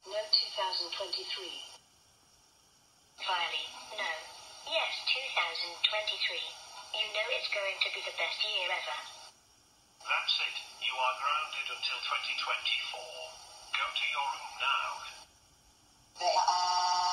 No 2023. Violy, no. Yes, 2023. You know it's going to be the best year ever. That's it. You are grounded until 2024. Go to your room now.